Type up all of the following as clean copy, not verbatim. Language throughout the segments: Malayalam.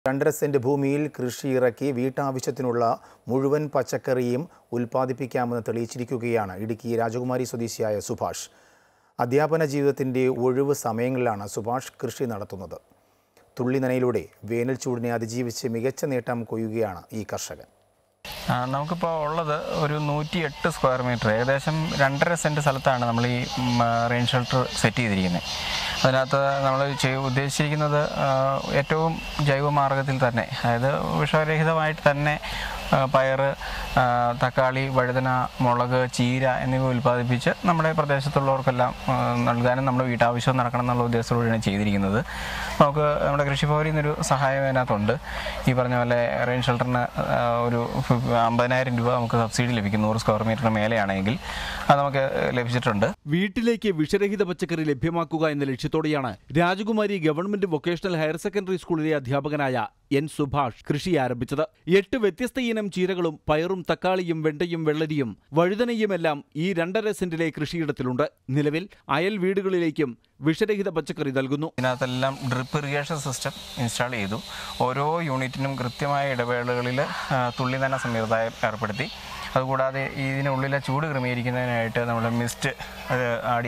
2.5 സെന്റ് ഭൂമിയിൽ കൃഷി ഇറക്കി വീട്ടാവശ്യത്തിനുള്ള മുഴുവൻ പച്ചക്കറിയും ഉൽപ്പാദിപ്പിക്കാമെന്ന് തെളിയിച്ചിരിക്കുകയാണ് ഇടുക്കി രാജകുമാരി സ്വദേശിയായ സുഭാഷ്. അധ്യാപന ജീവിതത്തിന്റെ ഒഴിവ് സമയങ്ങളിലാണ് സുഭാഷ് കൃഷി നടത്തുന്നത്. തുള്ളിനനയിലൂടെ വേനൽ ചൂടിനെ അതിജീവിച്ച് മികച്ച നേട്ടം കൊയ്യുകയാണ് ഈ കർഷകൻ. നമുക്കിപ്പോൾ ഉള്ളത് ഒരു 108 സ്ക്വയർ മീറ്റർ, ഏകദേശം 2.5 സെൻറ്റ് സ്ഥലത്താണ് നമ്മൾ ഈ റെയിൻ ഷെൽട്ടർ സെറ്റ് ചെയ്തിരിക്കുന്നത്. അതിനകത്ത് നമ്മൾ ഉദ്ദേശിച്ചിരിക്കുന്നത് ഏറ്റവും ജൈവമാർഗ്ഗത്തിൽ തന്നെ, അതായത് വിഷരഹിതമായിട്ട് തന്നെ പയർ, തക്കാളി, വഴുതന, മുളക്, ചീര എന്നിവ ഉൽപ്പാദിപ്പിച്ച് നമ്മുടെ പ്രദേശത്തുള്ളവർക്കെല്ലാം നൽകാനും നമ്മുടെ വീട്ടാവശ്യം നടക്കണം എന്നുള്ള ഉദ്ദേശത്തോടെയാണ് ചെയ്തിരിക്കുന്നത്. നമുക്ക് നമ്മുടെ കൃഷിഭവനിൽ നിന്നൊരു സഹായം അതിനകത്തുണ്ട്. ഈ പറഞ്ഞ പോലെ റെയിൻ ഷെൽട്ടറിന് ഒരു 50,000 രൂപ നമുക്ക് സബ്സിഡി ലഭിക്കും. 100 സ്ക്വയർ മീറ്ററിന് മേലെയാണെങ്കിൽ അത് നമുക്ക് ലഭിച്ചിട്ടുണ്ട്. വീട്ടിലേക്ക് വിഷരഹിത പച്ചക്കറി ലഭ്യമാക്കുക എന്ന ലക്ഷ്യത്തോടെയാണ് രാജകുമാരി ഗവൺമെന്റ് വൊക്കേഷണൽ ഹയർ സെക്കൻഡറി സ്കൂളിലെ അധ്യാപകനായ എൻ സുഭാഷ് കൃഷി ആരംഭിച്ചത്. 8 വ്യത്യസ്ത ഇനം ചീരകളും പയറും തക്കാളിയും വെണ്ടയും വെള്ളരിയും വഴുതനയുമെല്ലാം ഈ 2.5 സെന്റിലെ കൃഷിയിടത്തിലുണ്ട്. നിലവിൽ അയൽ വീടുകളിലേക്കും വിഷരഹിത പച്ചക്കറി നൽകുന്നു. ഇതിനകത്തെല്ലാം ഡ്രിപ്പ് ഇറിഗേഷൻ സിസ്റ്റം ഇൻസ്റ്റാൾ ചെയ്തു. ഓരോ യൂണിറ്റിനും കൃത്യമായ ഇടവേളകളിൽ തുള്ളിനന സംവിധാനം ഏർപ്പെടുത്തി. അതുകൂടാതെ ഇതിനുള്ളിലെ ചൂട് ക്രമീകരിക്കുന്നതിനായിട്ട് നമ്മൾ മിസ്റ്റ് ആഡ്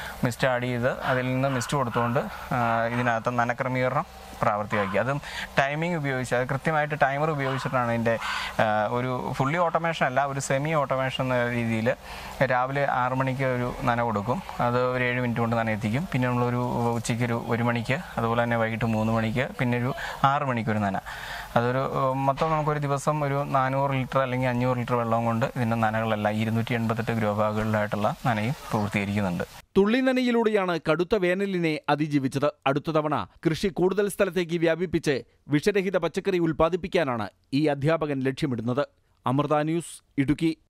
ചെയ്ത് അതിൽ നിന്ന് മിസ്റ്റ് കൊടുത്തുകൊണ്ട് ഇതിനകത്ത് നനക്രമീകരണം പ്രാവർത്തികമാക്കി. അതും ടൈമിംഗ് ഉപയോഗിച്ച്, അത് കൃത്യമായിട്ട് ടൈമർ ഉപയോഗിച്ചിട്ടാണ് ഇതിൻ്റെ ഒരു ഫുള്ളി ഓട്ടോമേഷൻ അല്ല, ഒരു സെമി ഓട്ടോമേഷൻ എന്ന രീതിയിൽ രാവിലെ 6 മണിക്ക് ഒരു നന കൊടുക്കും. അത് ഒരു 7 മിനിറ്റ് കൊണ്ട് നന എത്തിക്കും. പിന്നെ നമ്മളൊരു ഉച്ചയ്ക്ക് ഒരു 1 മണിക്ക്, അതുപോലെ തന്നെ വൈകിട്ട് 3 മണിക്ക്, പിന്നെ ഒരു 6 മണിക്കൊരു നന. അതൊരു മൊത്തം നമുക്കൊരു ദിവസം ഒരു 400 ലിറ്റർ അല്ലെങ്കിൽ 500 ലിറ്റർ വെള്ളം കൊണ്ട് ഇതിൻ്റെ നനകളെല്ലാം 288 ഗ്രോ ബാഗുകളിലായിട്ടുള്ള നനയും പൂർത്തീകരിക്കുന്നുണ്ട്. തുള്ളിനനയിലൂടെയാണ് കടുത്ത വേനലിനെ അതിജീവിച്ചത്. അടുത്ത തവണ കൃഷി കൂടുതൽ സ്ഥലത്തേക്ക് വ്യാപിപ്പിച്ച് വിഷരഹിത പച്ചക്കറി ഉൽപ്പാദിപ്പിക്കാനാണ് ഈ അധ്യാപകൻ ലക്ഷ്യമിടുന്നത്. അമൃത ന്യൂസ്, ഇടുക്കി.